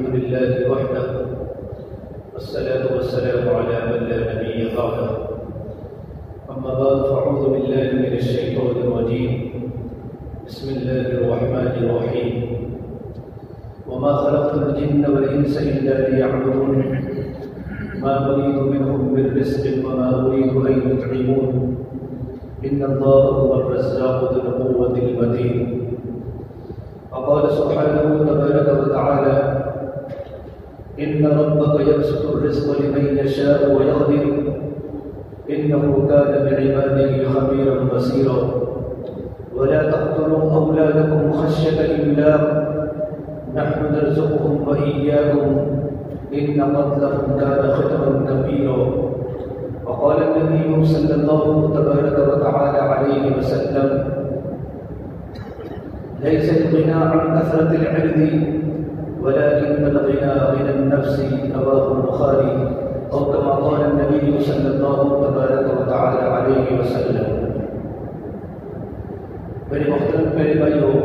الحمد لله وحده والصلاة والسلام على من لا نبي بعده أما بعد فأعوذ بالله من الشيطان الرجيم بسم الله الرحمن الرحيم وما خلقت الجن والإنس إلا ليعبدون ما أريد منهم من رزق وما أريد أن يطعمون إن الله هو الرزاق ذو القوة المتين وقال سبحانه تبارك وتعالى إن ربك يبسط الرزق لمن يشاء ويقدر إنه كان بعباده خبيرا بصيرا ولا تقتلوا أولادكم خشية إملاق نحن نرزقهم وإياكم إن قتلهم كان خطأ كبيرا وقال النبي صلى الله تبارك وتعالى عليه وسلم ليس الغنى عن كثرة العرض ولكن الغنى غنى النفس رواه البخاري أو كما قال النبي صلى الله تبارك وتعالى عليه وسلم. میرے محترم پیارے بھائیوں،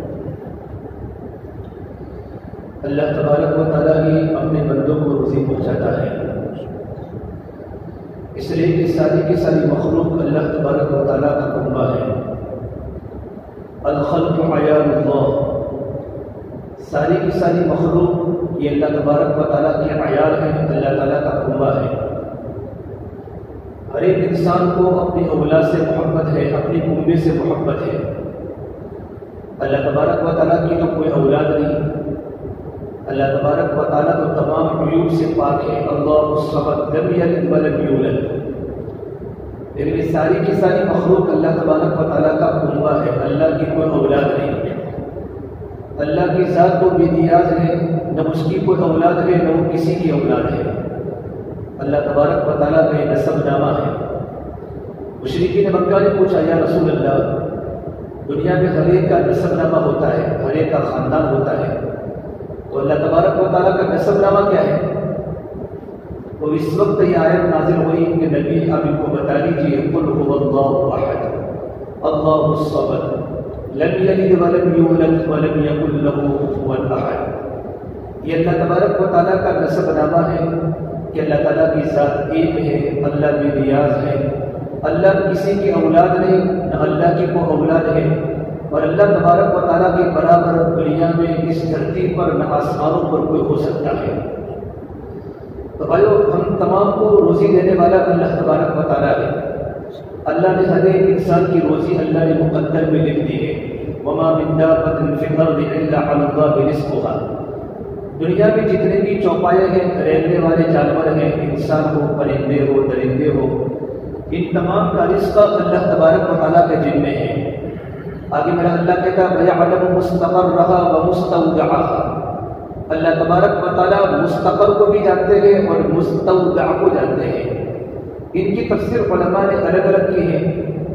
اللہ تبارک و تعالیٰ ہی اپنے بندوں کو روزی پہنچاتا ہے، اس لیے کہ ساری کی ساری مخلوق اللہ تبارک و تعالیٰ کا کنبہ ہے. الخلق عیال اللہ، ساری کی ساری مخلوق یہ اللہ تبارک و تعالیٰ کی عیال ہے، اللہ تعالیٰ کا کنبہ ہے. ہر ایک انسان کو اپنی اولاد سے محبت ہے، اپنی کنبے سے محبت ہے. اللہ تبارک و تعالیٰ کی تو کوئی اولاد نہیں، اللہ تبارک و تعالیٰ تو تمام عیوب سے پاک ہے. اللہ الصمد لم یلد ولم یولد، لیکن یہ ساری کی ساری مخلوق اللہ تبارک و تعالیٰ کا کنبہ ہے، اللہ کی کوئی اولاد نہیں. اللہ کی ذات تو بے نیاز ہے، نہ اس کی کوئی اولاد ہے نہ وہ کسی کی اولاد ہے. اللہ تبارک و تعالیٰ کا یہ نسب نامہ ہے. مشرکین مکہ نے پوچھا یا رسول اللہ، دنیا میں ہر ایک کا نسب نامہ ہوتا ہے، ہر ایک کا خاندان ہوتا ہے، تو اللہ تبارک و تعالیٰ کا نسب نامہ کیا ہے؟ تو اس وقت یہ آیت نازل ہوئی کہ نبی آپ ان کو بتا دیجیے قل هو اللہ احد اللہ الصمد لم یلد ولم یولد ولم یکن له کفوا احد. یہ اللہ تبارک و تعالیٰ کا نسب نامہ ہے کہ اللہ تعالیٰ کی ذات ایک ہے، اللہ بے نیاز ہے، اللہ کسی کی اولاد نہیں، نہ اللہ کی کوئی اولاد ہے، اور اللہ تبارک و تعالیٰ کے برابر دنیا میں اس دھرتی پر نہ آسمانوں پر کوئی ہو سکتا ہے. تو بھائیو، ہم تمام کو روزی دینے والا اللہ تبارک و تعالیٰ ہے. اللہ نے ہر ایک انسان کی روزی اللہ نے مقدر میں لکھ دی ہے. وما من دابۃ فی الارض الا علی اللہ رزقها. دنیا میں جتنے بھی چوپائے ہیں، رہنے والے جانور ہیں، انسان ہو، پرندے ہو، درندے ہو، ان تمام کا رزق اللہ تبارک و تعالیٰ کے ذمے ہے. آگے میرا اللہ کہتا وَيَعْلَمُ مُسْتَقَرَّهَا وَمُسْتَوْدَعَهَا. اللہ تبارک و تعالیٰ مستقر کو بھی جانتے ہیں اور مستودع کو جانتے ہیں. ان کی تفسیر علماء نے الگ الگ کی ہے.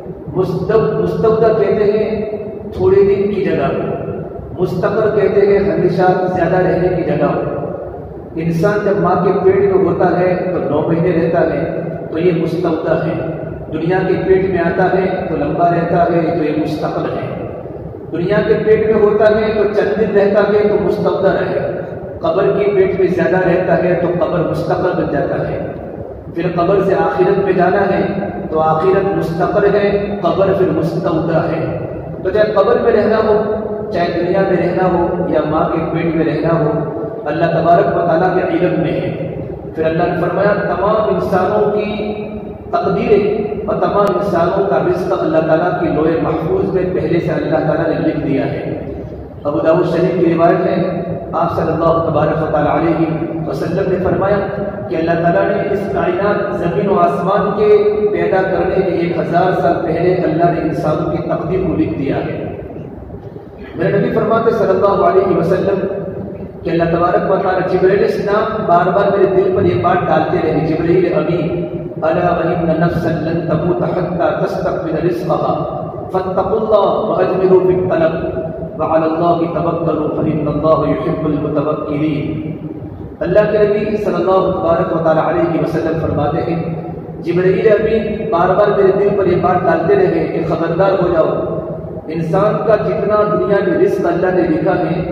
مستودع کہتے ہیں تھوڑے دن کی جگہ کو، مستقر کہتے ہیں ہمیشہ زیادہ رہنے کی جگہ کو. انسان جب ماں کے پیٹ میں ہوتا ہے تو 9 مہینے رہتا ہے، تو یہ مستودع ہے. دنیا کے پیٹ میں آتا ہے تو لمبا رہتا ہے، تو یہ مستقر ہے. دنیا کے پیٹ میں ہوتا ہے تو چند دن رہتا ہے تو مستودع ہے. قبر کے پیٹ میں زیادہ رہتا ہے تو قبر مستقر بن جاتا ہے. پھر قبر سے آخرت میں جانا ہے تو آخرت مستقر ہے، قبر پھر مستودع ہے. تو چاہے قبر میں رہنا ہو، چاہے دنیا میں رہنا ہو یا ماں کے پیٹ میں رہنا ہو، اللہ تبارک و تعالیٰ کے علم میں ہے. پھر اللہ نے فرمایا تمام انسانوں کی تقدیریں اور تمام انسانوں کا رزق اللہ تعالیٰ کی لوح محفوظ میں پہلے سے اللہ تعالیٰ نے لکھ دیا ہے. ابو داؤد شریف کی روایت ہے، آپ صلی اللہ تبارک و تعالیٰ علیہ وسلم نے فرمایا کہ اللہ تعالیٰ نے اس کائنات زمین و آسمان کے پیدا کرنے کے 1000 سال پہلے اللہ نے انسانوں کی تقدیر کو لکھ دیا ہے. میرے نبی فرماتے صلی اللہ علیہ وسلم کہ اللہ تبارک و تعالیٰ جبرائیل السلام بار بار میرے دل پر یہ بات ڈالتے رہے، جبرائیل امین الا وان نفسا لن تموت حتى تستقبل رزقها فاتقوا الله واجملوا في الطلب وعلى الله توکلوا فان الله يحب المتوکلین. اللہ کے نبی صلی اللہ تبارک و تعالیٰ علیہ وسلم فرماتے ہیں جبرائیل امین بار بار میرے دل پر یہ بات ڈالتے رہے کہ خبردار ہو جاؤ، انسان کا جتنا دنیا میں رزق اللہ نے لکھا ہے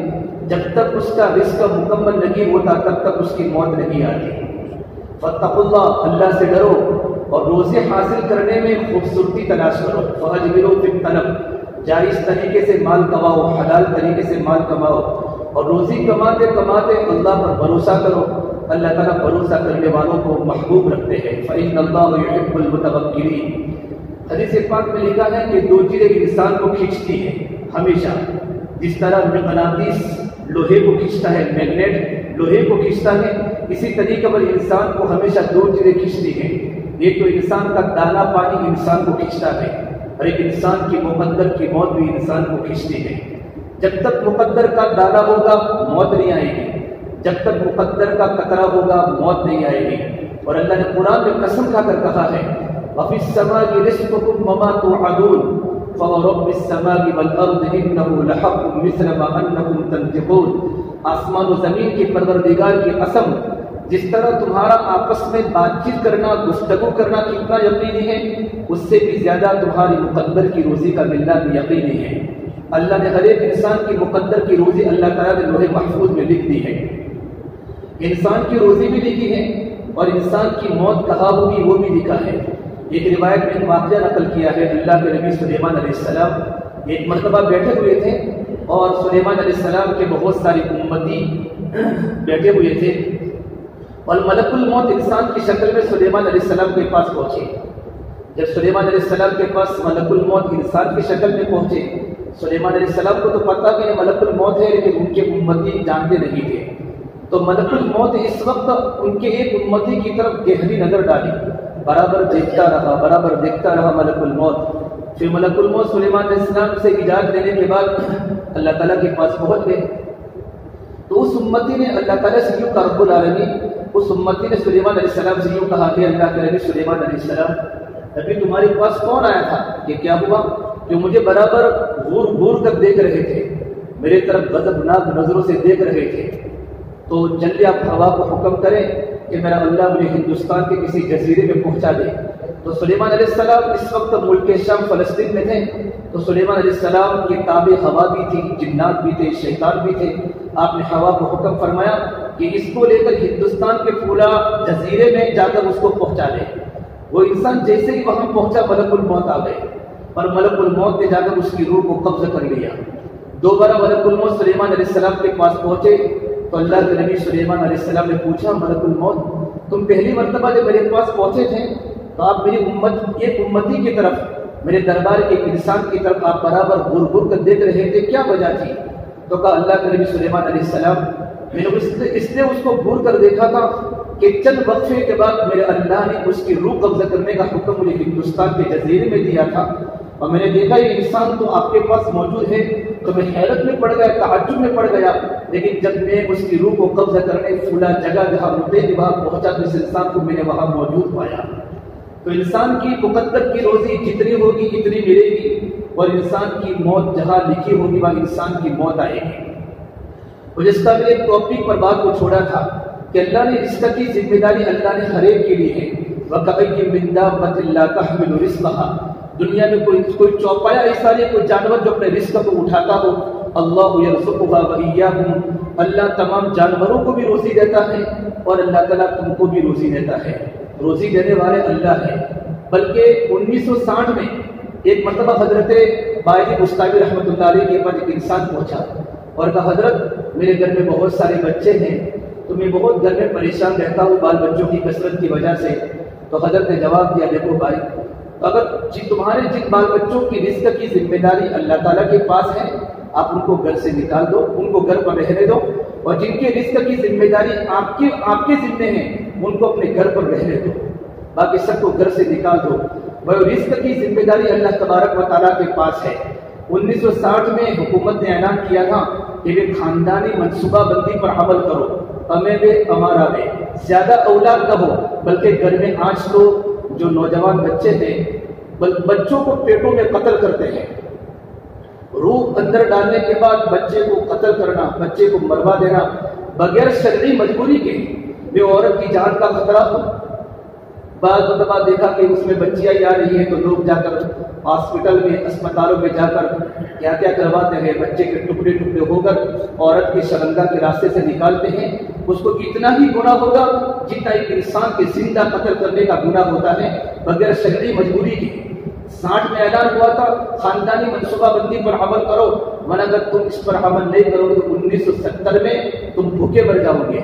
جب تک اس کا رزق مکمل نہیں ہوتا تب تک اس کی موت نہیں آتی۔ فاتقوا اللہ، اللہ سے ڈرو اور روزی حاصل کرنے میں خوبصورتی تلاش کرو۔ فاجملوا فی الطلب، جائز طریقے سے مال کماؤ، حلال طریقے سے مال کماؤ، اور روزی کماتے کماتے اللہ پر بھروسہ کرو۔ اللہ تعالیٰ بھروسہ کرنے والوں کو محبوب رکھتے ہیں۔ فإن اللہ یحب المتوکلین، حدیث پاک میں لکھا ہے کہ دو چیزیں انسان کو کھینچتی ہیں ہمیشہ، جس طرح مغناطیس لوہے کو کھینچتا ہے، میگنیٹ لوہے کو کھینچتا ہے، اسی طریقے پر انسان کو ہمیشہ دو چیزیں کھینچتی ہیں۔ ایک تو انسان کا دانا پانی انسان کو کھینچتا ہے، اور ایک انسان کی مقدر کی موت بھی انسان کو کھینچتی ہے۔ جب تک مقدر کا دانا ہوگا موت نہیں آئے گی، جب تک مقدر کا قطرہ ہوگا موت نہیں آئے گی۔ اور اللہ نے قرآن میں قسم کھا کر کہا ہے وَفِي السَّمَاءِ رِزْقُكُمْ وَمَا تُوعَدُونَ فَوَرَبِّ السَّمَاءِ وَالْأَرْضِ إِنَّهُ لَحَقٌّ مِثْلَ مَا أَنَّكُمْ تَنطِقُونَ، آسمان و زمین کے پروردگار کی قسم، جس طرح تمہارا آپس میں بات چیت کرنا، گفتگو کرنا کتنا یقینی ہے، اس سے بھی زیادہ تمہاری مقدر کی روزی کا ملنا بھی یقینی ہے۔ اللہ نے ہر ایک انسان کی مقدر کی روزی اللہ تعالیٰ نے لوح محفوظ میں لکھ دی ہے۔ انسان کی روزی بھی لکھی ہے اور انسان کی موت کہاں ہوگی وہ بھی لکھا ہے۔ ایک روایت میں ایک واقعہ نقل کیا ہے، اللہ کے نبی سلیمان علیہ السلام ایک مرتبہ بیٹھے ہوئے تھے اور سلیمان علیہ السلام کے بہت ساری امتی بیٹھے ہوئے تھے، اور ملک الموت انسان کی شکل میں سلیمان علیہ السلام کے پاس پہنچے۔ جب سلیمان علیہ السلام کے پاس ملک الموت انسان کی شکل میں پہنچے، سلیمان علیہ السلام کو تو پتا کہ یہ ملک الموت ہے، لیکن ان کے امتی جانتے نہیں تھے۔ تو ملک الموت اس وقت ان کے ایک امتی کی طرف گہری نظر ڈالی، برابر دیکھتا رہا ملک الموت۔ پھر ملک الموت سلیمان علیہ السلام سے اجازت لینے کے بعد اللہ تعالیٰ کے پاس پہنچ گئے۔ تو اس امتی نے اللہ تعالیٰ سے یوں کہا، رب العالمین، اس امتی نے سلیمان علیہ السلام سے یوں کہا کہ اللہ کے نبی سلیمان علیہ السلام، ابھی تمہارے پاس کون آیا تھا؟ یہ کیا ہوا؟ جو مجھے برابر غور غور کر دیکھ رہے تھے، میرے طرف غضبناک نظروں سے دیکھ رہے تھے۔ تو جلدی آپ ہوا کو حکم کریں کہ میرا اللہ مجھے ہندوستان کے کسی جزیرے میں پہنچا دے۔ تو سلیمان علیہ السلام اس وقت ملک شام فلسطین میں تھے، تو سلیمان علیہ السلام کے تابع ہوا بھی تھی، جنات بھی تھے، شیطان بھی تھے۔ آپ نے ہوا کو حکم فرمایا کہ اس کو لے کر ہندوستان کے پورا جزیرے میں جا کر اس کو پہنچا دے۔ وہ انسان جیسے ہی وہاں پہنچا ملک الموت آ گئے، اور ملک الموت نے جا کر اس کی روح کو قبضہ کر لیا۔ دوبارہ ملک الموت سلیمان علیہ السلام کے پاس پہنچے تو اللہ کے نبی سلیمان علیہ السلام نے پوچھا، ملک الموت، تم پہلی مرتبہ جب میرے پاس پہنچے تھے تو آپ میری ایک امتی کی طرف، میرے دربار کے ایک انسان کی طرف آپ برابر غور غور کر دیکھ رہے تھے، کیا وجہ تھی؟ تو کہا اللہ کے نبی سلیمان علیہ السلام، میں نے اس نے اس کو گور کر دیکھا تھا کہ چند وقفے کے بعد میرے اللہ نے اس کی روح قبضہ کرنے کا حکم مجھے ہندوستان کے جزیرے میں دیا تھا، اور میں نے دیکھا یہ انسان تو آپ کے پاس موجود ہے، تو میں حیرت میں پڑ گیا، تعجب میں پڑ گیا، لیکن جب میں اس کی روح کو قبضہ کرنے فلاں جگہ جہاں مدعے وہاں پہنچا تو اس انسان کو میں نے وہاں موجود پایا۔ تو انسان کی مقدر کی روزی جتنی ہوگی اتنی ملے گی، اور انسان کی موت جہاں لکھی ہوگی وہاں انسان کی موت آئے گی۔ اور جس کا میں ایک ٹاپک پر بات کو چھوڑا تھا کہ اللہ نے رزق کی ذمہ داری اللہ نے ہر ایک کے لیے ہے۔ وَكَأَيٍّ مِّن دَابَّةٍ لَّا تَحْمِلُ رِزْقَهَا، دنیا میں کوئی چوپایا ایسا نہیں، کوئی جانور جو اپنے رزق کو اٹھاتا ہو۔ اللہ یرزقها وإياكم، اللہ تمام جانوروں کو بھی روزی دیتا ہے اور اللہ تعالیٰ تم کو بھی روزی دیتا ہے۔ روزی دینے والے اللہ ہے۔ بلکہ 1960 میں ایک مرتبہ حضرت باجی مستعفی رحمۃ اللہ علیہ کے پاس ایک انسان پہنچا اور کہا، حضرت میرے گھر میں بہت سارے بچے ہیں، تو میں بہت گھر میں پریشان رہتا ہوں بال بچوں کی کثرت کی وجہ سے۔ تو حضرت نے جواب دیا، دیکھو بھائی، اگر تمہارے جن بال بچوں کی رزق کی ذمہ داری اللہ تعالیٰ کے پاس ہے، آپ ان کو گھر سے نکال دو، ان کو گھر پر رہنے دو، اور جن کے رزق کی ذمہ داری آپ کے ذمے ہیں ان کو اپنے گھر پر رہنے دو، باقی سب کو گھر سے نکال دو۔ وہ رزق کی ذمہ داری اللہ تبارک و تعالیٰ کے پاس ہے۔ 1960 میں حکومت نے اعلان کیا تھا کہ وہ خاندانی منصوبہ بندی پر عمل کرو، ہمیں بے ہمارا بے، زیادہ اولاد نہ ہو، بلکہ گھر میں آج تو جو نوجوان بچے ہیں بچوں کو پیٹوں میں قتل کرتے ہیں، روح اندر ڈالنے کے بعد بچے کو قتل کرنا، بچے کو مروا دینا بغیر شرعی مجبوری کے، بے عورت کی جان کا خطرہ ہو۔ بعض دفعہ دیکھا کہ اس میں بچیاں آ رہی ہیں تو لوگ جا کر ہاسپٹل میں اسپتالوں میں جا کر کیا کیا کرواتے ہیں، بچے کے ٹکڑے ٹکڑے ہو کر عورت کے شرمگاہ کے راستے سے نکالتے ہیں، اس کو اتنا ہی گناہ ہوگا جتنا ایک انسان کے زندہ قتل کرنے کا گناہ ہوتا ہے بغیر شرعی مجبوری کے۔ 60 میں اعلان ہوا تھا خاندانی منصوبہ بندی پر عمل کرو، ورنہ اگر تم اس پر عمل نہیں کرو گے تو 1970 میں تم بھوکے مر جاؤ گے۔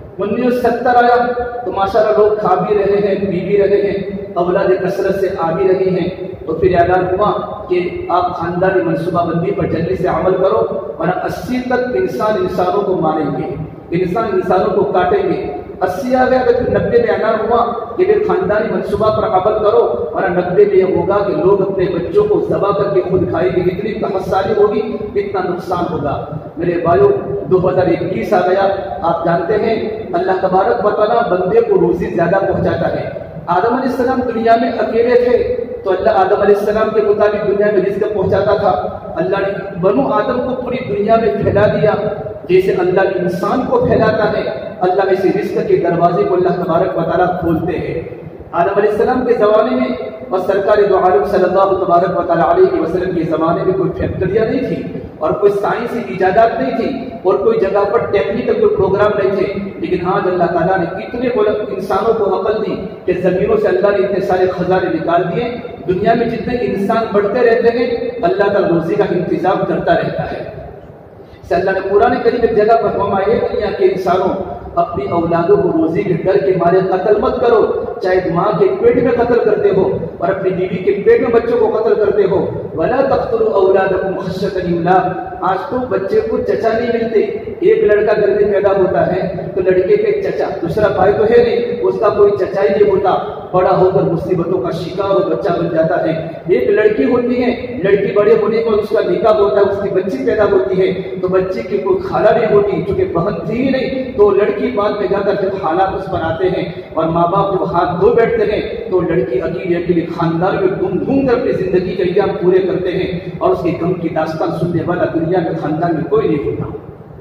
1970 آیا تو ماشاءاللہ لوگ کھا بھی رہے ہیں، پی بھی رہے ہیں، اولاد کثرت سے آ بھی رہی ہیں، تو پھر اعلان ہوا کہ آپ خاندانی منصوبہ بندی پر جلدی سے عمل کرو ورنہ 80 تک انسان انسانوں کو ماریں گے، انسان انسانوں کو کاٹیں گے۔ 80 آ گیا تو پھر 90 میں اعلان ہوا کہ پھر خاندانی منصوبہ پر عمل کرو ورنہ 90 میں یہ ہوگا کہ لوگ اپنے بچوں کو ذبح کر کے خود کھائیں گے، اتنی خساری ہوگی، اتنا نقصان ہوگا۔ میرے بھائیو 2021 آ گیا، آپ جانتے ہیں اللہ تبارک و تعالیٰ بندے کو روزی زیادہ پہنچاتا ہے۔ آدم علیہ السلام دنیا میں اکیلے تھے تو اللہ آدم علیہ السلام کے مطابق دنیا میں رزق پہنچاتا تھا۔ اللہ نے بنو آدم کو پوری دنیا میں پھیلا دیا، جیسے اللہ انسان کو پھیلاتا ہے، اللہ ایسے رزق کے دروازے کو اللہ تبارک و تعالیٰ کھولتے ہیں۔ آدم علیہ السلام کے زمانے میں اور سرکار دو عالم صلی اللہ تبارک و تعالیٰ علیہ وسلم کے زمانے میں کوئی فیکٹریاں نہیں تھی اور کوئی سائنسی ایجادات نہیں تھی اور کوئی جگہ پر ٹیکنیکل کوئی پروگرام نہیں تھے، لیکن آج اللہ تعالیٰ نے اتنے انسانوں کو عقل دی کہ زمینوں سے اللہ نے اتنے سارے خزانے نکال دیے۔ دنیا میں جتنے انسان بڑھتے رہتے ہیں اللہ کا روزی کا انتظام کرتا رہتا ہے۔ سے اللہ نے قرآن کریم ایک جگہ پر فرمایا دنیا کے انسانوں اپنی اولادوں کو روزی کے ڈر کے مارے قتل مت کرو، چاہے ماں کے پیٹ میں قتل کرتے ہو اور اپنی بیوی کے پیٹ میں بچوں کو قتل کرتے ہو۔ وَلَا تَقْتُلُوا أَوْلَادَكُمْ خَشْيَةَ إِمْلَاقٍ۔ آج تو بچے کو چچا نہیں ملتے، ایک لڑکا گھر میں پیدا ہوتا ہے تو لڑکے کے چچا، دوسرا بھائی تو ہے نہیں، اس کا کوئی چچا ہی نہیں ہوتا، بڑا ہو کر مصیبتوں کا شکار اور بچہ بن جاتا ہے۔ ایک لڑکی ہوتی ہے، لڑکی بڑے ہونے پر اس کا نکاح ہوتا ہے، اس کی بچی پیدا ہوتی ہے تو بچی کی کوئی خالہ نہیں ہوتی کیونکہ بہن تھی ہی نہیں، تو لڑکی بعد میں جا کر جب حالات اس پر آتے ہیں اور ماں باپ جب ہاتھ دھو بیٹھتے ہیں تو لڑکی اکیلے خاندان میں گھوم گھوم کر اپنی زندگی کے ایام پورے کرتے ہیں اور اس کی غم کی داستان سننے والا دنیا میں خاندان میں کوئی نہیں ہوتا۔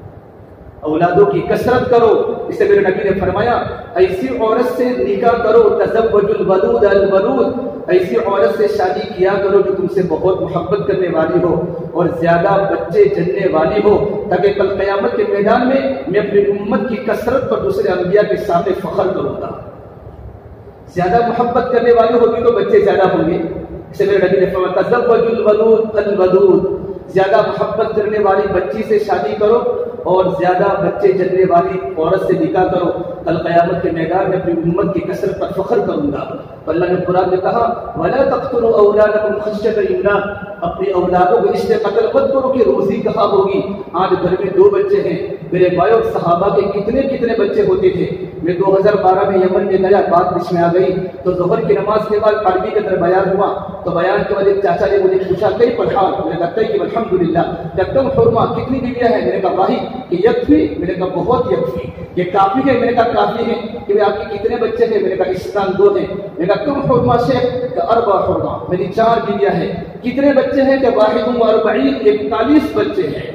اولادوں کی کثرت کرو، اس سے میرے نبی نے فرمایا ایسی عورت سے نکاح کرو، تزوج الودود الولود، ایسی عورت سے شادی کیا کرو جو تم سے بہت محبت کرنے والی ہو اور زیادہ بچے جننے والی ہو، تاکہ کل قیامت کے میدان میں میں اپنی امت کی کثرت پر دوسرے انبیاء کے سامنے فخر کروں گا۔ زیادہ محبت کرنے والی ہوگی تو بچے زیادہ ہوں گے، اس سے میرے نبی نے فرمایا تزوج الولود الودود، زیادہ محبت کرنے والی بچی سے شادی کرو اور زیادہ بچے جننے والی عورت سے نکاح کرو، کل قیامت کے میدان میں اپنی امت کی کثرت پر فخر کروں گا۔ تو اللہ نے قرآن میں کہا وَلَا تَقْتُلُوا أَوْلَادَكُمْ خَشْيَةَ إِمْلَاقٍ، اپنی اولادوں کو اس لیے قتل مت کرو کہ روزی کہاں ہوگی۔ آج گھر میں 2 بچے ہیں، میرے بھائیوں صحابہ کے کتنے بچے ہوتے تھے۔ میں 2012 میں یمن میں گیا، بات بیچ میں آ گئی تو ظہر کی نماز کے بعد عربی کے اندر بیان ہوا تو بیان کے بعد ایک چاچا نے مجھے پوچھا کئی پڑھا، میں نے کہا کہ الحمدللہ، کم حرما کتنی بیویاں ہیں؟ میں نے کہا واحد، کہ یکفی؟ میں نے کہا بہت یکفی، یہ کافی ہے؟ میں نے کہا کافی ہے۔ کہ آپ کے کتنے بچے ہیں؟ میں نے کہا اسلام 2 ہیں۔ میں نے کہا کم حرما شیخ؟ کہ 4 حرما، میری 4 بیویاں ہیں۔ کتنے بچے ہیں؟ کہ واحد و 40، 41 بچے ہیں۔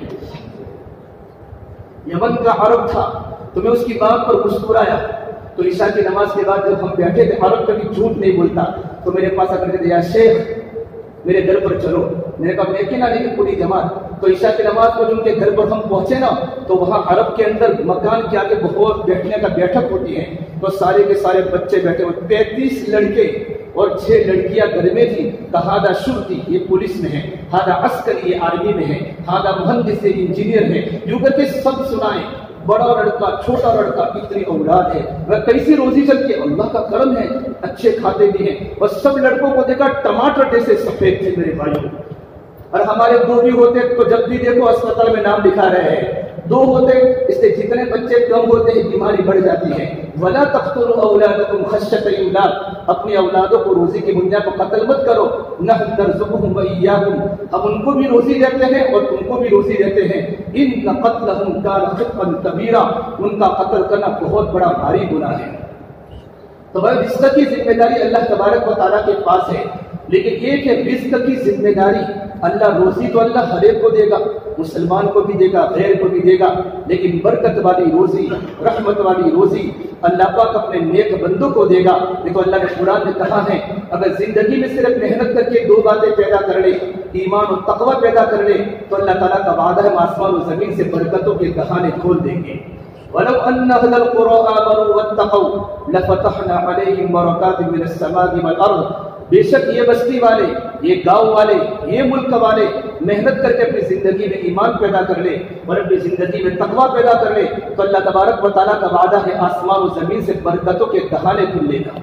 یمن کا عرب تھا تو میں اس کی بات پر مسکرایا تو عشاء کی نماز کے بعد جب ہم بیٹھے تھے، عرب کبھی جھوٹ نہیں بولتا، تو میرے پاس آ کر کہتے یا شیخ میرے گھر پر چلو۔ میں نے کہا میں کہ نہیں پوری جماعت۔ تو عشاء کی نماز کو جن کے گھر پر ہم پہنچے نا تو وہاں عرب کے اندر مکان کے آگے بہت بیٹھنے کا بیٹھک ہوتی ہے تو سارے کے سارے بچے بیٹھے ہوئے، 33 لڑکے اور 6 لڑکیاں گھر میں تھی۔ ہادہ شرطی، یہ پولیس میں ہے، ہادہ عسکری، یہ آرمی میں ہے، ہادہ مہندس، یہ انجینئر ہے، یوں کر کے سب سنائیں، بڑا لڑکا چھوٹا لڑکا، اتنی اولاد ہے، وہ کیسی روزی چلتی ہے؟ اللہ کا کرم ہے، اچھے کھاتے بھی ہیں۔ اور سب لڑکوں کو دیکھا ٹماٹر جیسے سفید تھے میرے بھائیوں، اور ہمارے 2 بھی ہوتے تو جب بھی دیکھو اسپتال میں نام لکھا رہے ہیں، 2 ہوتے اس سے جتنے بچے کم ہوتے ہیں بیماری بڑھ جاتی ہے۔ وَلَا تَقْتُلُوا أَوْلَادَكُمْ خَشْيَةَ إِمْلَاقٍ، اپنی اولادوں کو روزی کی بنیاد پر قتل مت کرو، نَحْنُ نَرْزُقُهُمْ وَإِيَّاكُمْ، ہم ان کو بھی روزی دیتے ہیں اور تم کو بھی روزی دیتے ہیں۔ إِنَّ قَتْلَهُمْ كَانَ خِطْئًا كَبِيرًا، ان کا قتل کرنا بہت بڑا بھاری گناہ ہے۔ تو بھائی رزق کی ذمہ داری اللہ تبارک و تعالیٰ کے پاس ہے، لیکن ایک ہے رزق کی ذمہ داری. اللہ روزی تو اللہ ہر ایک کو دے گا، مسلمان کو بھی دے گا، غیر کو بھی دے گا، لیکن برکت والی روزی، رحمت والی روزی اللہ پاک اپنے نیک بندوں کو دے گا. دیکھو اللہ نے قرآن میں کہا ہے اگر زندگی میں صرف محنت کر کے 2 باتیں پیدا کر لے، ایمان و تقوی پیدا کر لے، تو اللہ تعالیٰ کا وعدہ ہے آسمان و زمین سے برکتوں کے دہانے کھول دیں گے. وَلَوْ أَنَّ أَهْلَ الْقُرَىٰ آمَنُوا وَاتَّقَوْا لَفَتَحْنَا عَلَيْهِمْ بَرَكَاتٍ مِّنَ السَّمَاءِ وَالْأَرْضِ. بے شک یہ بستی والے، یہ گاؤں والے، یہ ملک والے محنت کر کے اپنی زندگی میں ایمان پیدا کر لے اور اپنی زندگی میں تقویٰ پیدا کر لے تو اللہ تبارک و تعالیٰ کا وعدہ ہے آسمان و زمین سے برکتوں کے دہانے کھلے گا.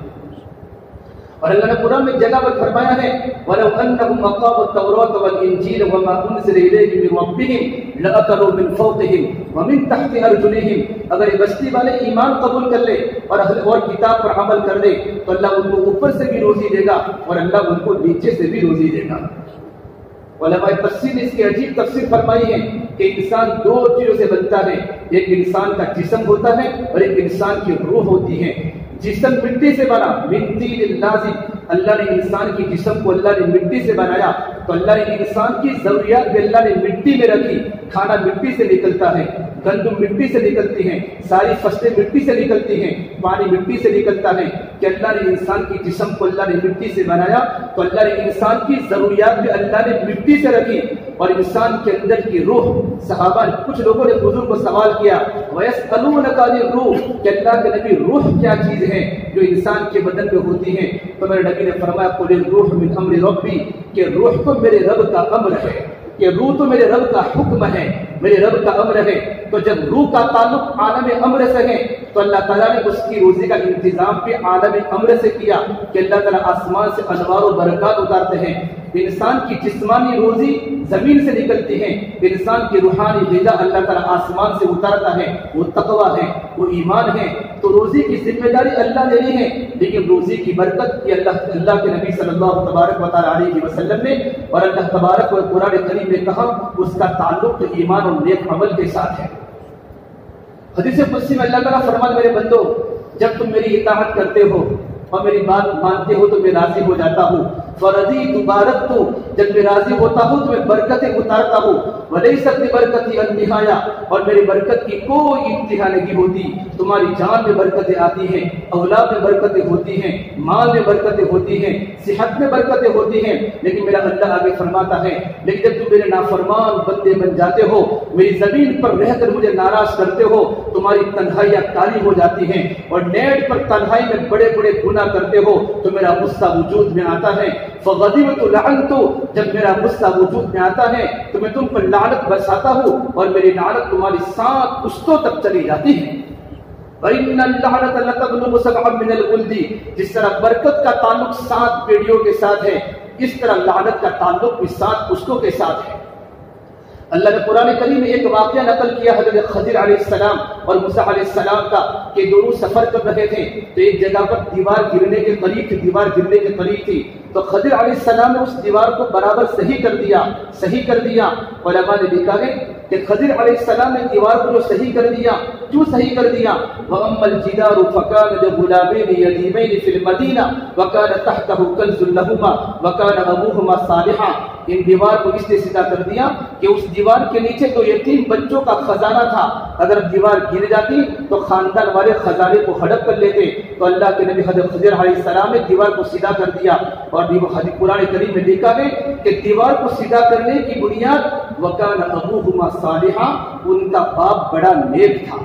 اور اللہ نے قرآن میں جگہ پر فرمایا ہے وَلَوْ أَنَّهُمْ أَقَامُوا التَّوْرَاةَ وَالْإِنْجِيلَ وَمَا أُنزِلَ إِلَيْهِم مِّن رَّبِّهِمْ لَأَكَلُوا مِن فَوْقِهِمْ وَمِن تَحْتِ أَرْجُلِهِمْ. اگر یہ بستی والے ایمان قبول کر لے اور کتاب پر عمل کر لے تو اللہ ان کو اوپر سے بھی روزی دے گا اور اللہ ان کو نیچے سے بھی روزی دے گا. علماء تفسیر نے اس کی عجیب تفسیر فرمائی ہے کہ انسان 2 چیزوں سے بنتا ہے، ایک انسان کا جسم ہوتا ہے اور ایک انسان کی روح ہوتی ہے. جسم مٹی سے بنا، من طین لازم. اللہ نے انسان کی جسم کو اللہ نے مٹی سے بنایا تو اللہ نے انسان کی ضروریات بھی اللہ نے مٹی میں رکھی. کھانا مٹی سے نکلتا ہے، گندم مٹی سے نکلتی ہیں، ساری فصلیں مٹی سے نکلتی ہیں، پانی مٹی سے نکلتا ہے. کہ اللہ نے انسان کی جسم کو اللہ نے مٹی سے بنایا تو اللہ نے انسان کی ضروریات بھی اللہ نے مٹی سے رکھی. اور انسان کے اندر کی روح، صحابہ کچھ لوگوں نے حضور کو سوال کیا وَيَسْأَلُونَكَ عَنِ الرُّوحِ کہ اللہ کے نبی روح کیا چیز ہے جو انسان کے بدن میں ہوتی ہیں؟ تو میرے نبی نے فرمایا قُلِ الرُّوحُ مِنْ أَمْرِ رَبِّي کہ روح تو میرے رب کا امر ہے، کہ روح تو میرے رب کا حکم ہے، میرے رب کا امر ہے. تو جب روح کا تعلق عالم امر سے ہے تو اللہ تعالیٰ نے اس کی روزی کا انتظام بھی عالم امر سے کیا کہ اللہ تعالیٰ آسمان سے انوار و برکات اتارتے ہیں. انسان کی جسمانی روزی زمین سے نکلتی ہے، انسان کی روحانی غذا اللہ تعالیٰ آسمان سے اتارتا ہے. وہ تقویٰ ہے، وہ ایمان ہے. تو روزی کی ذمہ داری اللہ نے لی ہے، لیکن روزی کی برکت یہ اللہ کے نبی صلی اللہ تبارک و تعالیٰ علیہ وسلم نے اور اللہ تبارک و قرآن کریم نے کہا اس کا تعلق تو ایمان اور نیک عمل کے ساتھ ہے. حدیث قدسی میں اللہ تعالیٰ فرماتا میرے بندو جب تم میری اطاعت کرتے ہو اور میری بات مانتے ہو تو میں راضی ہو جاتا ہوں. فرضیت بارکت جب میں راضی ہوتا ہوں تو میں برکتیں اتارتا ہوں. ولیست برکتی النہایا اور میری برکت کی کوئی انتہا نہیں ہوتی. تمہاری جان میں برکتیں آتی ہیں، اولاد میں برکتیں ہوتی ہیں، مال میں برکتیں ہوتی ہیں، صحت میں برکتیں ہوتی ہیں. لیکن میرا اللہ آگے فرماتا ہے لیکن جب تم میرے نافرمان بندے بن جاتے ہو، میری زمین پر رہ کر مجھے ناراض کرتے ہو، تمہاری تنہائیاں کالی ہو جاتی ہیں اور نیٹ پر تنہائی میں بڑے بڑے گناہ کرتے ہو تو میرا غصہ وجود میں آتا ہے. فغضبت لعنت جب میرا غصہ وجود میں آتا ہے تو میں تم پر لعنت برساتا ہوں اور میری لعنت تمہاری 7 پشتوں تک چلی جاتی ہے. وَإِنَّ اللَّعْنَةَ لَتَبْلُغُ سَبْعًا مِنَ الْخُلْدِ جس طرح برکت کا تعلق 7 پیڑھیوں کے ساتھ ہے اس طرح لعنت کا تعلق بھی 7 پشتوں کے ساتھ ہے. اللہ نے قرآن کریم میں ایک واقعہ نقل کیا حضرت خضر علیہ السلام اور موسیٰ علیہ السلام کا کہ دونوں سفر کر رہے تھے تو ایک جگہ پر دیوار گرنے کے قریب تھی، دیوار گرنے کے قریب تھی تو خضر علیہ السلام نے اس دیوار کو برابر صحیح کر دیا. علماء نے لکھا ہے کہ خضر علیہ السلام نے دیوار کو جو صحیح کر دیا، کیوں صحیح کر دیا؟ وَأَمَّا الْجِدَارُ فَكَانَ لِغُلَامَيْنِ يَتِيمَيْنِ فِي الْمَدِينَةِ وَكَانَ تَحْتَهُ كَنْزٌ لَهُمَا وَكَانَ أَبُوهُمَا صَالِحًا. ان دیوار کو اس لیے سیدھا کر دیا کہ اس دیوار کے نیچے تو یتیم بچوں کا خزانہ تھا، اگر دیوار گر جاتی تو خاندان والے خزانے کو ہڑپ کر لیتے. تو اللہ کے نبی حضرت خضر علیہ السلام نے دیوار کو سیدھا کر دیا اور قرآن کریم میں لکھا ہے کہ دیوار کو سیدھا کرنے کی بنیاد وَكَانَ أَبُوهُمَا صَالِحًا ان کا باپ بڑا نیک تھا.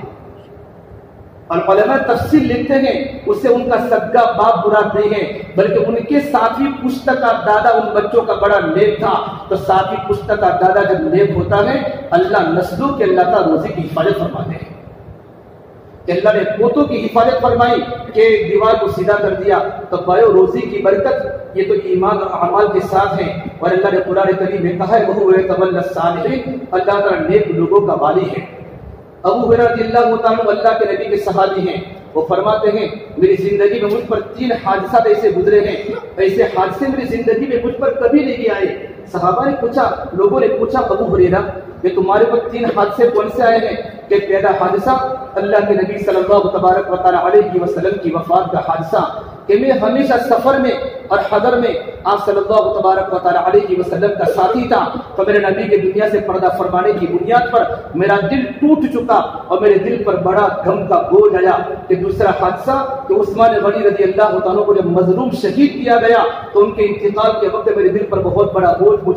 اور علماء تفسیر لکھتے ہیں اس سے ان کا سگا باپ برا نہیں ہے بلکہ ان کے 7ویں پشت کا دادا ان بچوں کا بڑا نیک تھا. تو 7ویں پشت کا دادا جب نیک ہوتا ہے اللہ نسلوں کے اللہ کا روزی کی حفاظت فرماتے ہیں کہ اللہ نے پوتوں کی حفاظت فرمائی کہ دیوار کو سیدھا کر دیا. تو پایو روزی کی برکت یہ تو ایمان اور اعمال کے ساتھ ہے. اور اللہ نے قرآن کریم میں کہا ہے وَهُوَ يَتَوَلَّى الصَّالِحِينَ اللہ تعالیٰ نیک لوگوں کا والی ہے. ابو ہریرہ رضی اللہ تعالیٰ عنہ اللہ کے نبی کے صحابی ہیں، وہ فرماتے ہیں میری زندگی میں مجھ پر 3 حادثات ایسے گزرے ہیں، ایسے حادثے میری زندگی میں مجھ پر کبھی نہیں آئے. صحابہ نے پوچھا، لوگوں نے پوچھا ابو ہریرہ کہ تمہارے پر 3 حادثے کون سے آئے ہیں؟ کہ پہلا حادثہ اللہ کے نبی صلی اللہ تبارک و تعالیٰ علیہ وسلم کی وفات کا حادثہ. کہ میں ہمیشہ سفر میں اور حضر میں آپ صلی اللہ تبارک و تعالی علیہ وسلم کا ساتھی تھا، تو میرے نبی کے دنیا سے پردہ فرمانے کی بنیاد پر میرا دل ٹوٹ چکا اور میرے دل پر بڑا غم کا بوجھ آیا کہ دوسرا حادثہ کہ عثمان غنی رضی اللہ تعالیٰ کو جب مظلوم شہید کیا گیا تو ان کے انتقال کے وقت میرے دل پر بہت بڑا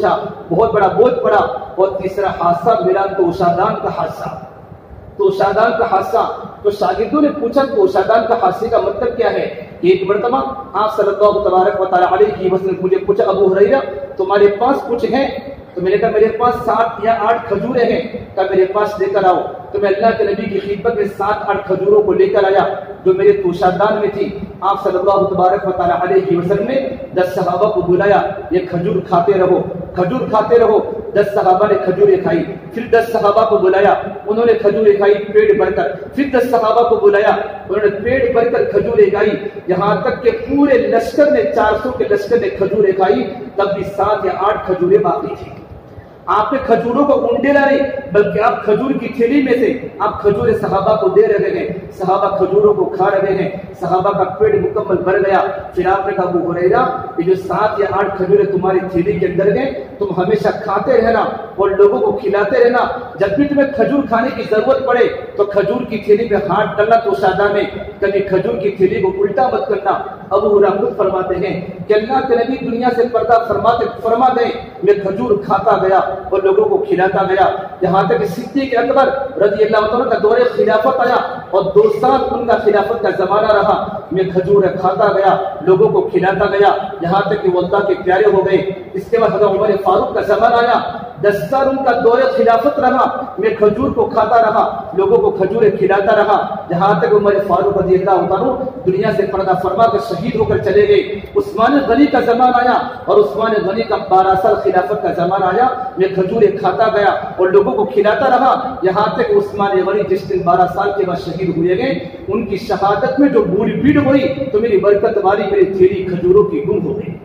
بوجھ پڑا. اور تیسرا حادثہ میرا توشادان کا حادثہ. توشادان کا حادثہ تو شاگردوں نے پوچھا توشادان کا حادثے کا مطلب کیا ہے؟ ایک مرتبہ آپ صلی اللہ تبارک و تعالی علیہ وسلم مجھے پوچھا ابو ہریرہ تمہارے پاس کچھ ہیں؟ تو میں نے کہا میرے پاس 7 یا 8 کھجوریں ہیں. کہ میرے پاس لے کر آؤ. تو میں اللہ کے نبی کی خدمت میں 7-8 کھجوروں کو لے کر آیا جو میرے توشادان میں تھی. آپ صلی اللہ تبارک و تعالی علیہ وسلم نے 10 صحابہ کو بلایا، یہ کھجور کھاتے رہو، کھجور کھاتے رہو. 10 صحابہ نے کھجوریں کھائی. پھر 10 صحابہ کو بلایا، انہوں نے کھجوریں کھائی پیٹ بھر کر. پھر 10 صحابہ کو بلایا، انہوں نے پیٹ بھر کر کھجوریں کھائی. یہاں تک کہ پورے لشکر نے 400 کے لشکر نے کھجوریں کھائی. تب بھی 7 یا 8 کھجوریں باقی تھی. آپ نے کھجوروں کو اونڈے لا رہے بلکہ آپ کھجور کی تھیلی میں سے آپ کھجوریں صحابہ کو دے رہے ہیں. صحابہ کھجوروں کو کھا رہے ہیں. صحابہ کا پیٹ مکمل بھر گیا. پھر آپ نے کہا ابو ہریرہ یہ جو 7 یا 8 کھجوریں تمہاری تھیلی کے اندر ہیں تم ہمیشہ کھاتے رہنا اور لوگوں کو کھلاتے رہنا. جب بھی تمہیں کھجور کھانے کی ضرورت پڑے تو کھجور کی تھیلی پہ ہاتھ ڈالنا توشادہ میں، کبھی کھجور کی تھیلی کو الٹا مت کرنا. ابو ہریرہ خود فرماتے ہیں کہ اللہ کے نبی دنیا سے پردہ فرما گئے، میں کھجور کھاتا گیا اور لوگوں کو کھلاتا گیا یہاں تک کہ صدیق اکبر رضی اللہ عنہ کا دور خلافت آیا اور 2 سال ان کا خلافت کا زمانہ رہا. میں کھجور کھاتا گیا، لوگوں کو کھلاتا گیا یہاں تک کہ وہ اللہ کے پیارے ہو گئے. اس کے بعد حضرت عمر فاروق کا زمانہ آیا، 10 سال ان کا دور خلافت رہا. میں کھجور کو کھاتا رہا، لوگوں کو کھجوریں کھلاتا رہا یہاں تک عمر فاروق رضی اللہ عنہ دنیا سے پردہ فرما کر شہید ہو کر چلے گئے. عثمان غنی کا زمانہ آیا اور عثمان غنی کا 12 سال خلافت کا زمانہ آیا. میں کھجوریں کھاتا گیا اور لوگوں کو کھلاتا رہا یہاں تک عثمان غنی جس دن 12 سال کے بعد شہید ہوئے گئے ان کی شہادت میں جو بوڑھ بھیڑ ہوئی تو میری برکت والی میری تھیلی کھجوروں کی گم ہو گئی.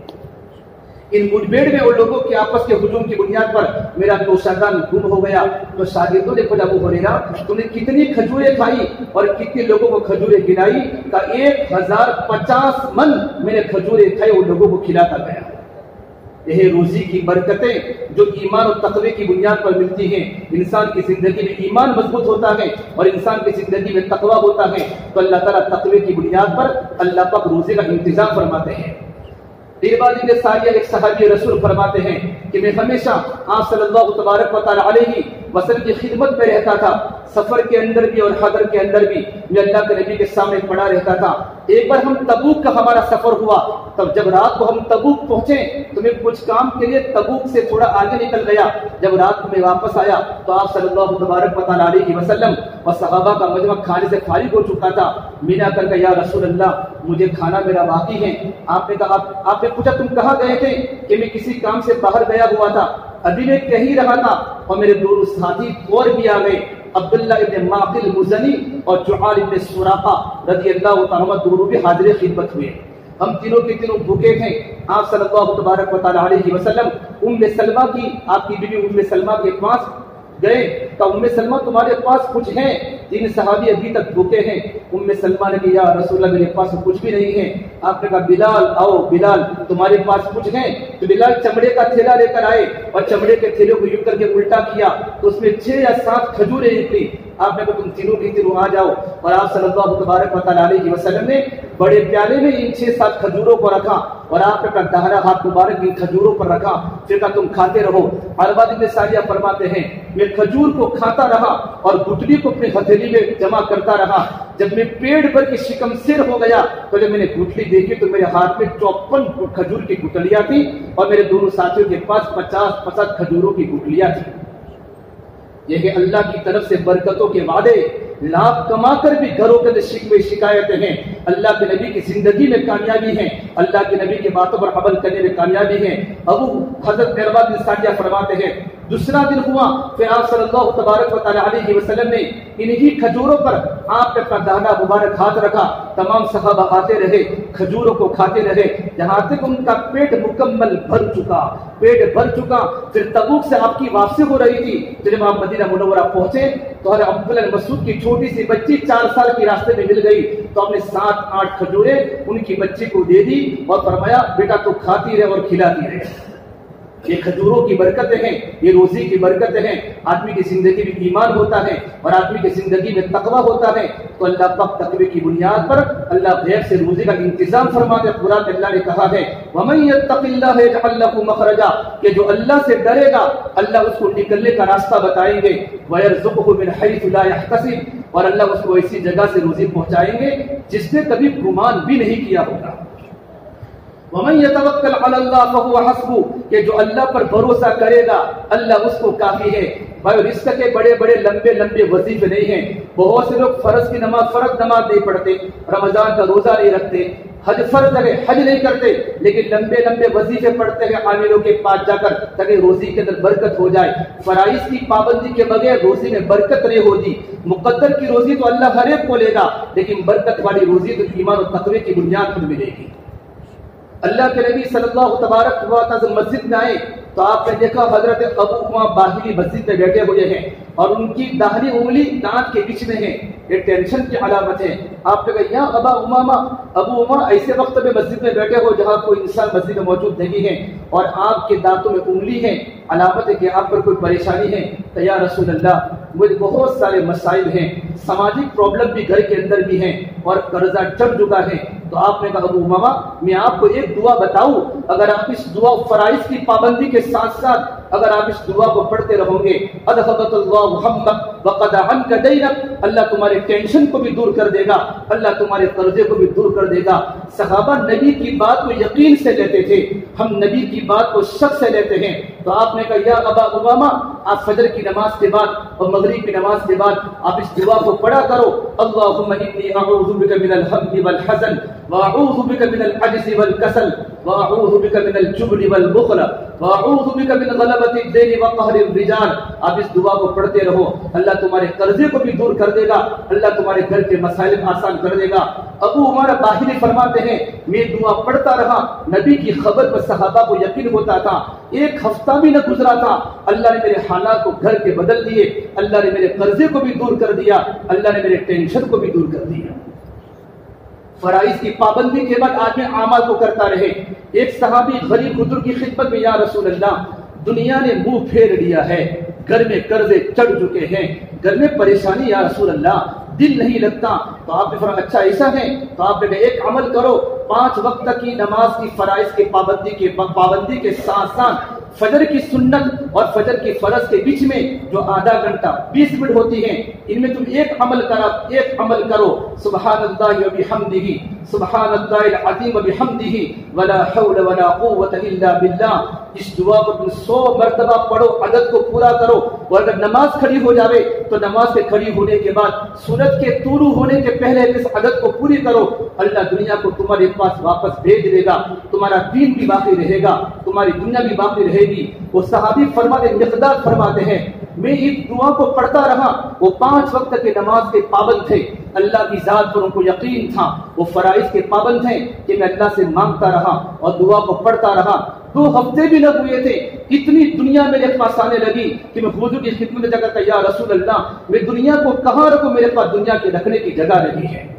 ان مٹھ بھیڑ میں اور لوگوں کے آپس کے ہجوم کی بنیاد پر میرا توشادان گم ہو گیا. تو شاگردوں نے پوچھا ابو ہریرہ تم نے کتنی کھجوریں کھائی اور کتنے لوگوں کو کھجوریں کھلائی؟ کا 1050 من میں نے کھجوریں کھائی اور لوگوں کو کھلاتا گیا. یہ روزی کی برکتیں جو ایمان اور تقوی کی بنیاد پر ملتی ہیں. انسان کی زندگی میں ایمان مضبوط ہوتا ہے اور انسان کی زندگی میں تقوی ہوتا ہے تو اللہ تعالیٰ تقوی کی بنیاد پر اللہ پاک روزی کا انتظام فرماتے ہیں. ارباد بن ساریہ ایک صحابی رسول فرماتے ہیں کہ میں ہمیشہ آپ صلی اللہ تبارک و تعالی علیہ وسلم کی خدمت میں رہتا تھا. سفر کے اندر بھی اور حضر کے اندر بھی میں اللہ کے نبی کے سامنے پڑا رہتا تھا. ایک بار ہم تبوک کا ہمارا سفر ہوا. تب جب رات کو ہم تبوک پہنچے تو میں کچھ کام کے لیے تبوک سے تھوڑا آگے نکل گیا. جب رات کو میں واپس آیا تو آپ صلی اللہ تبارک و تعالی علیہ وسلم اور صحابہ کا مجمع کھانے سے فارغ ہو چکا تھا. میں نے کر کے یا رسول اللہ مجھے کھانا میرا باقی ہے. آپ نے کہا آپ نے پوچھا تم کہاں گئے تھے؟ کہ میں کسی کام سے باہر گیا ہوا تھا. ابھی میں کہہ ہی رہا تھا اور میرے 2 ساتھی اور بھی آ گئے. عبداللہ ابن معقل مزنی اور جعال ابن سراقہ رضی اللہ تعالیٰ عنہ دونوں بھی حاضر خدمت ہوئے. ہم تینوں کے تینوں بھوکے تھے. آپ صلی اللہ تبارک و تعالی علیہ وسلم سلمہ کی آپ کی بیوی سلمہ کے پاس گئے تو سلمہ تمہارے پاس کچھ ہے؟ 3 صحابی ابھی تک بھوکے ہیں. سلمہ نے کہا یا رسول اللہ میرے پاس کچھ بھی نہیں ہے. آپ نے کہا بلال آؤ بلال تمہارے پاس کچھ ہے؟ تو بلال چمڑے کا تھیلا لے کر آئے اور چمڑے کے تھیلے کو یوں کر کے الٹا کیا تو اس میں 6 یا 7 کھجوریں نکلی. آپ نے کہا تم تینوں کی تینوں آ جاؤ. اور آپ صلی اللہ تبارک و تعالی علیہ وسلم نے بڑے پیالے میں ان 6-7 کھجوروں کو رکھا اور آپ نے اپنا داہنا ہاتھ مبارک ان کھجوروں پر رکھا. پھر کہا تم کھاتے رہو. ارباد بن ساریہ فرماتے ہیں میں کھجور کو کھاتا رہا اور گٹلی کو اپنی ہتھیلی میں جمع کرتا رہا. جب میں پیٹ بھر کی شکم سیر ہو گیا تو جب میں نے گٹلی دیکھی تو میرے ہاتھ میں 54 کھجور کی گٹلیاں تھی اور میرے دونوں ساتھیوں کے پاس 50 کھجوروں کی گٹلیاں تھی. یہ کہ اللہ کی طرف سے برکتوں کے وعدے لاکھ کما کر بھی گھروں کے شکوے شکایتیں ہیں. اللہ کے نبی کی زندگی میں کامیابی ہے. اللہ کے نبی کی باتوں پر عمل کرنے میں کامیابی ہے. ابو حضرت ارباد بن ساریہ فرماتے ہیں دوسرا دن ہوا، پھر آپ صلی اللہ تبارک و تعالی علیہ وسلم نے انہی کھجوروں پر آپ نے اپنا دانا مبارک ہاتھ رکھا، تمام صحابہ آتے رہے، کھجوروں کو کھاتے رہے، جہاں تک ان کا پیٹ مکمل بھر چکا، پیٹ بھر چکا۔ پھر تبوک سے آپ کی واپسی ہو رہی تھی، تو جب آپ مدینہ منورہ پہنچے تو حضرت عبداللہ بن مسعود کی چھوٹی سی بچی 4 سال کی راستے میں مل گئی، تو آپ نے 7-8 کھجوریں ان کی بچی کو دے دی اور فرمایا بیٹا تو کھاتی رہے اور کھلاتی رہے۔ یہ کھجوروں کی برکتیں ہیں، یہ روزی کی برکتیں ہیں۔ آدمی کی زندگی میں ایمان ہوتا ہے اور آدمی کی زندگی میں تقوی ہوتا ہے تو اللہ پاک تقوی کی بنیاد پر اللہ غیب سے روزی کا انتظام فرماتے۔ قرآن میں اللہ نے کہا ہے وَمَن يَتَّقِ اللَّهَ يَجْعَل لَّهُ مَخْرَجًا، کہ جو اللہ سے ڈرے گا اللہ اس کو نکلنے کا راستہ بتائیں گے، وَيَرْزُقْهُ مِنْ حَيْثُ لَا يَحْتَسِبُ، اور اللہ اس کو ایسی جگہ سے روزی پہنچائیں گے جس نے کبھی گمان بھی نہیں کیا ہوگا۔ وَمَن يَتَوَكَّلْ عَلَى اللَّهِ فَهُوَ حَسْبُهُ، کہ جو اللہ پر بھروسہ کرے گا اللہ اس کو کافی ہے۔ بھائی رزق کے بڑے بڑے لمبے لمبے وظیفے نہیں ہیں، بہت سے لوگ فرض نماز نہیں پڑھتے، رمضان کا روزہ نہیں رکھتے، حج فرض ہے حج نہیں کرتے، لیکن لمبے لمبے وظیفے پڑھتے ہیں عاملوں کے پاس جا کر تاکہ روزی کے اندر برکت ہو جائے۔ فرائض کی پابندی کے بغیر روزی میں برکت نہیں ہوتی۔ مقدر کی روزی تو اللہ ہر ایک کو لے گا، لیکن برکت والی روزی تو ایمان و تقوی کی بنیاد پر ملے گی۔ اللہ کے نبی صلی اللہ تبارک و تعالی مسجد میں آئے تو آپ نے دیکھا حضرت ابو امامہ باہلی مسجد میں بیٹھے ہوئے ہیں اور ان کی داہنی انگلی دانت کے بیچ میں ہے، یہ ٹینشن کی علامت ہے۔ آپ نے کہا یا ابا امامہ، ابو امامہ ایسے وقت میں مسجد میں بیٹھے ہو جہاں کوئی انسان مسجد میں موجود نہیں ہے اور آپ کے دانتوں میں انگلی ہے، علامت ہے کہ آپ پر کوئی پریشانی ہے؟ کہ یا رسول اللہ مجھے بہت سارے مسائل ہیں، سماجی پرابلم بھی گھر کے اندر بھی ہیں اور قرضہ چڑھ چکا ہے۔ تو آپ نے کہا ابو امامہ میں آپ کو ایک دعا بتاؤں، اگر آپ اس دعا فرائض کی پابندی کے ساتھ ساتھ اگر آپ اس دعا کو پڑھتے رہو گے اذهبت الله همك وقضى عنك دينك، اللہ تمہارے ٹینشن کو بھی دور کر دے گا، اللہ تمہارے قرضے کو بھی دور کر دے گا۔ صحابہ نبی کی بات کو یقین سے لیتے تھے، ہم نبی کی بات کو شک سے لیتے ہیں۔ تو آپ نے کہا یا ابا امامہ آپ فجر کی نماز کے بعد اور مغرب کی نماز کے بعد آپ اس دعا کو پڑھا کرو، اللهم انی اعوذ بک من الهم والحزن واعوذ بک من العجز والکسل واعوذ بک من الجبن والبخل واعوذ بک من غلبۃ الدین وقہر الرجال۔ آپ اس دعا کو پڑھتے رہو، اللہ تمہارے قرضے کو بھی دور کر دے گا، اللہ تمہارے گھر کے مسائل آسان کر دے گا۔ ابو عمر باہلی فرماتے ہیں میں دعا پڑھتا رہا، نبی کی خبر پر صحابہ کو یقین ہوتا تھا، ایک ہفتہ بھی نہ گزرا تھا اللہ نے میرے حالات کو گھر کے بدل دیے، اللہ نے میرے قرضے کو بھی دور کر دیا، اللہ نے میرے ٹینشن کو بھی دور کر دیا۔ فرائض کی پابندی کے بعد آدمی اعمال کو کرتا رہے۔ ایک صحابی غریب بزرگ کی خدمت میں یا رسول اللہ دنیا نے منہ پھیر لیا ہے، گھر میں قرضے چڑھ چکے ہیں، گھر میں پریشانی یا رسول اللہ دل نہیں لگتا۔ تو آپ نے فرمایا اچھا ایسا ہے؟ تو آپ نے کہا ایک عمل کرو، 5 وقت کی نماز کی فرائض کی پابندی کے ساتھ ساتھ فجر کی سنت اور فجر کی فرض کے بیچ میں جو آدھا گھنٹہ 20 منٹ ہوتی ہیں ان میں تم ایک عمل کرو سبحان اللہ و بحمدہ سبحان اللہ العظیم و بحمدہ ولا حول ولا قوت الا باللہ۔ اس دعا کو تم 100 مرتبہ پڑھو، عدد کو پورا کرو، اور اگر نماز کھڑی ہو جاوے تو نماز کے کھڑی ہونے کے بعد سورج کے طلوع ہونے کے پہلے اس عدد کو پوری کرو، اللہ دنیا کو تمہارے پاس واپس بھیج دے گا، تمہارا دین بھی باقی رہے گا، تمہاری دنیا بھی باقی رہے گی۔ وہ صحابی مقدار فرماتے ہیں میں اس دعا کو پڑھتا رہا، وہ 5 وقت کے نماز کے پابند تھے، اللہ کی ذات پر ان کو یقین تھا، وہ فرائض کے پابند ہیں کہ میں اللہ سے مانگتا رہا اور دعا کو پڑھتا رہا۔ 2 ہفتے بھی نہ ہوئے تھے اتنی دنیا میرے پاس آنے لگی کہ میں حضور کی خدمت میں جا کر کہا یا رسول اللہ میں دنیا کو کہاں رکھوں، میرے پاس دنیا کے رکھنے کی جگہ نہیں ہے۔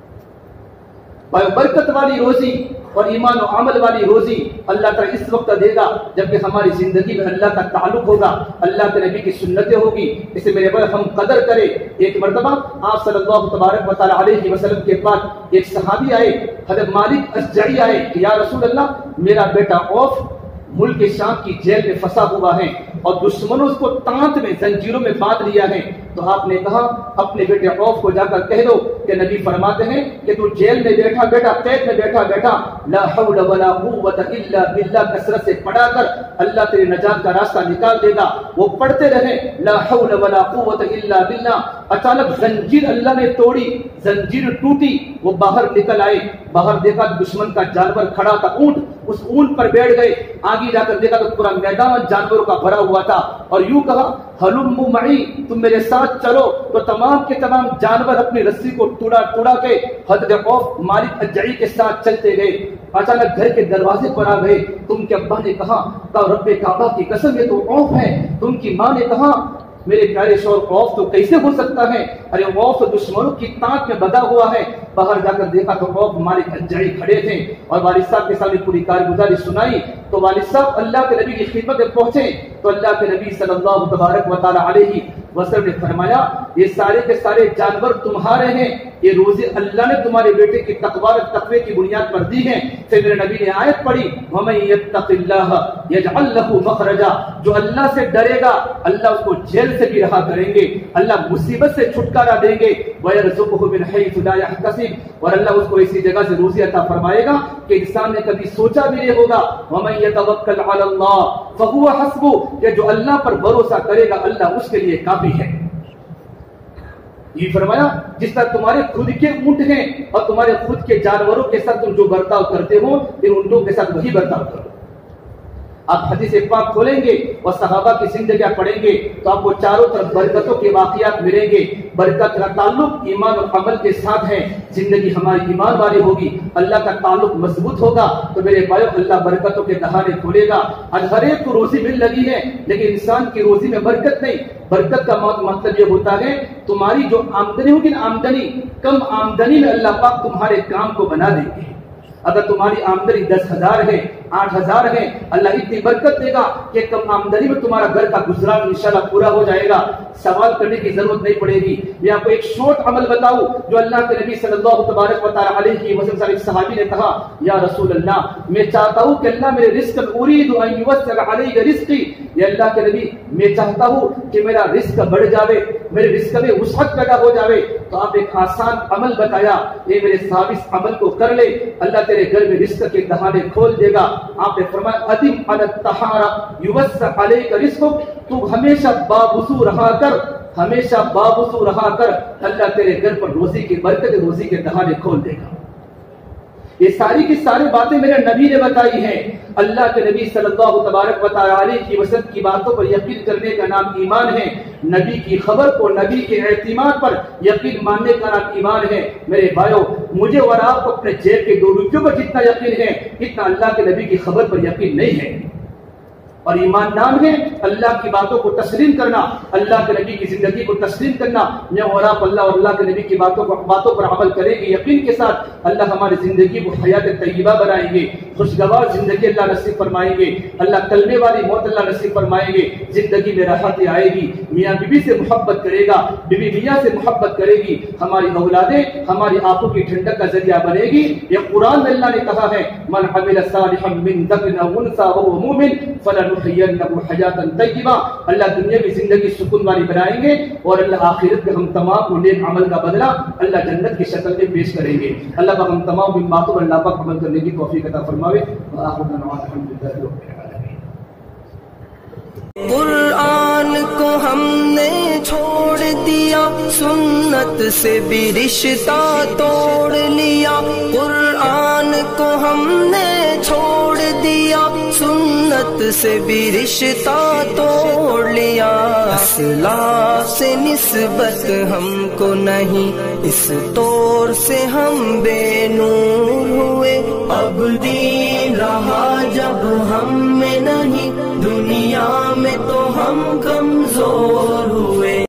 برکت والی روزی اور ایمان و عمل والی روزی اللہ تعالیٰ اس وقت دے گا جبکہ ہماری زندگی میں اللہ کا تعلق ہوگا، اللہ کے نبی کی سنتیں ہوگی، اسے میرے بھائی ہم قدر کریں۔ ایک مرتبہ آپ صلی اللہ تبارک و تعالیٰ علیہ وسلم کے پاس ایک صحابی آئے، حضرت مالک اشجعی آئے کہ یا رسول اللہ میرا بیٹا عوف ملک شام کی جیل میں پھنسا ہوا ہے اور دشمنوں اس کو تانت میں زنجیروں میں باندھ لیا ہے، تو آپ نے کہا اپنے بیٹے عوف کو جا کر کہہ دو کہ نبی فرماتے ہیں کہ تو جیل میں بیٹھا بیٹھا، قید میں بیٹھا بیٹھا لا حول ولا قوت الا باللہ کثرت سے پڑھا کر اللہ تیری نجات کا راستہ نکال دے گا۔ وہ پڑھتے رہے لا حول ولا قوت الا باللہ، اچانک زنجیر اللہ نے توڑی، زنجیر ٹوٹی، وہ باہر نکل آئے، باہر دیکھا دشمن کا جانور کھڑا تھا، اونٹ، اس اونٹ پر بیٹھ گئے، آگے جا کر دیکھا تو پورا میدان جانوروں کا بھرا ہوا تھا، اور یوں کہا ہلم معی، تم میرے ساتھ چلو، تو تمام کے تمام جانور اپنی رسی کو توڑا کے حضرت عوف مالک اجعی کے ساتھ چلتے گئے۔ اچانک گھر کے دروازے پر آ گئے، تم کے ابا نے کہا رب کعبہ کی قسم یہ تو عوف ہے، تم کی ماں نے کہا میرے پیارے شوہر عوف تو کیسے ہو سکتا ہے؟ ارے عوف دشمنوں کی تانک میں بندھا ہوا ہے۔ باہر جا کر دیکھا تو عوف مالک اجعی کھڑے تھے اور والد صاحب کے سامنے پوری کارگزاری سنائی، تو والد صاحب اللہ کے نبی کی خدمت میں پہنچے تو اللہ کے نبی صلی اللہ تبارک و تعالی علیہ وسلم نے فرمایا یہ سارے کے سارے جانور تمہارے ہیں، یہ روزی اللہ نے تمہارے بیٹے کی تقوی کی بنیاد پر دی ہے۔ پھر میرے نبی نے آیت پڑھی وَمَن يَتَّقِ اللَّهَ يَجْعَل لَّهُ مَخْرَجًا، جو اللہ سے ڈرے گا اللہ اس کو جیل سے بھی رہا کریں گے، اللہ مصیبت سے چھٹکارا دیں گے، وَيَرْزُقْهُ مِنْ حَيْثُ لَا يَحْتَسِبُ، اور اللہ اس کو ایسی جگہ سے روزی عطا فرمائے گا کہ انسان نے کبھی سوچا بھی نہیں ہوگا۔ وَمَن يَتَوَكَّلْ عَلَى اللَّهِ فَهُوَ حَسْبُهُ، کہ جو اللہ پر بھروسہ کرے گا اللہ اس کے لیے کافی ہے۔ یہ فرمایا جس طرح تمہارے خود کے اونٹ ہیں اور تمہارے خود کے جانوروں کے ساتھ تم جو برتاؤ کرتے ہو ان اونٹوں کے ساتھ وہی برتاؤ کرو۔ آپ حدیث پاک کھولیں گے اور صحابہ کی زندگیاں پڑھیں گے تو آپ کو چاروں طرف برکتوں کے واقعات ملیں گے۔ برکت کا تعلق ایمان اور عمل کے ساتھ ہے، زندگی ہماری ایمان والی ہوگی، اللہ کا تعلق مضبوط ہوگا تو میرے بھائیو اللہ برکتوں کے دہانے کھولے گا۔ آج ہر ایک کو روزی مل لگی ہے لیکن انسان کی روزی میں برکت نہیں۔ برکت کا مطلب یہ ہوتا ہے تمہاری جو آمدنی ہوگی نا، آمدنی کم آمدنی میں اللہ پاک تمہارے کام کو بنا دیں گے۔ اگر تمہاری آمدنی 10,000 ہے، 8,000 ہے، اللہ اتنی برکت دے گا کہ کم آمدنی میں تمہارا گھر کا گزران انشاءاللہ پورا ہو جائے گا، سوال کرنے کی ضرورت نہیں پڑے گی۔ میں آپ کو ایک شارٹ عمل بتاؤں جو اللہ کے نبی صلی اللہ تبارک و تعالی علیہ وسلم سے ایک صحابی نے کہا یا رسول اللہ میں چاہتا ہوں کہ اللہ میرے رزق اريد ان يوسع علي رزقي، یا اللہ کے نبی میں چاہتا ہوں کہ میرا رزق بڑھ جاوے، میرے رزق میں وسعت پیدا ہو جاوے۔ تو آپ ایک آسان عمل بتایا، یہ میرے صحابی اس عمل کو کر لے اللہ تیرے گھر میں رزق کے دہانے کھول دے گا۔ آپ نے فرمایا ادم علی الطہارہ یوسع علیک رزقک، تو ہمیشہ باوضو رہا کر، ہمیشہ باوضو رہا کر، اللہ تیرے گھر پر روزی کی برکت، روزی کے دہانے کھول دے گا۔ یہ ساری کی ساری باتیں میرے نبی نے بتائی ہیں۔ اللہ کے نبی صلی اللہ تبارک و تعالی علیہ وسلم کی باتوں پر یقین کرنے کا نام ایمان ہے، نبی کی خبر کو، نبی کے اعتماد پر یقین ماننے کا نام ایمان ہے۔ میرے بھائیو مجھے اور آپ کو اپنے جیب کے 2 روپیوں پر جتنا یقین ہے اتنا اللہ کے نبی کی خبر پر یقین نہیں ہے۔ اور ایمان نام ہے اللہ کی باتوں کو تسلیم کرنا، اللہ کے نبی کی زندگی کو تسلیم کرنا۔ میں اور آپ اللہ اور اللہ کے نبی کی باتوں پر عمل کریں گے یقین کے ساتھ، اللہ ہماری زندگی کو حیات طیبہ بنائیں گے، خوشگوار زندگی اللہ نصیب فرمائیں گے، اللہ کلمے والی موت اللہ نصیب فرمائیں گے، زندگی میں راحت آئے گی، میاں بیوی سے محبت کرے گا، بیوی میاں سے محبت کرے گی، ہماری اولادیں ہماری آنکھوں کی ٹھنڈک کا ذریعہ بنے گی۔ یہ قرآن میں اللہ نے کہا ہے من عمل صالحا من ذکر او انثى وهو مؤمن فلنحيينه حیاتا طیبہ، اللہ دنیا کی زندگی سکون والی بنائیں گے اور اللہ آخرت میں ہم تمام کو نیک عمل کا بدلہ اللہ جنت کی شکل میں پیش کریں گے۔ اللہ پاک ہم تمام ان باتوں پر اللہ پاک عمل کرنے کی توفیق عطا فرماوے۔ وآخر دعوانا الحمدللہ رب العالمین۔ قرآن کو ہم نے چھوڑ دیا، سنت سے بھی رشتہ توڑ لیا، قرآن کو ہم نے چھوڑ دیا، سنت سے بھی رشتہ توڑ لیا، اسلاف سے نسبت ہم کو نہیں، اس طور سے ہم بے نور ہوئے، اب دین رہا جب ہم میں نہیں، دنیا میں تو ہم کمزور ہوئے۔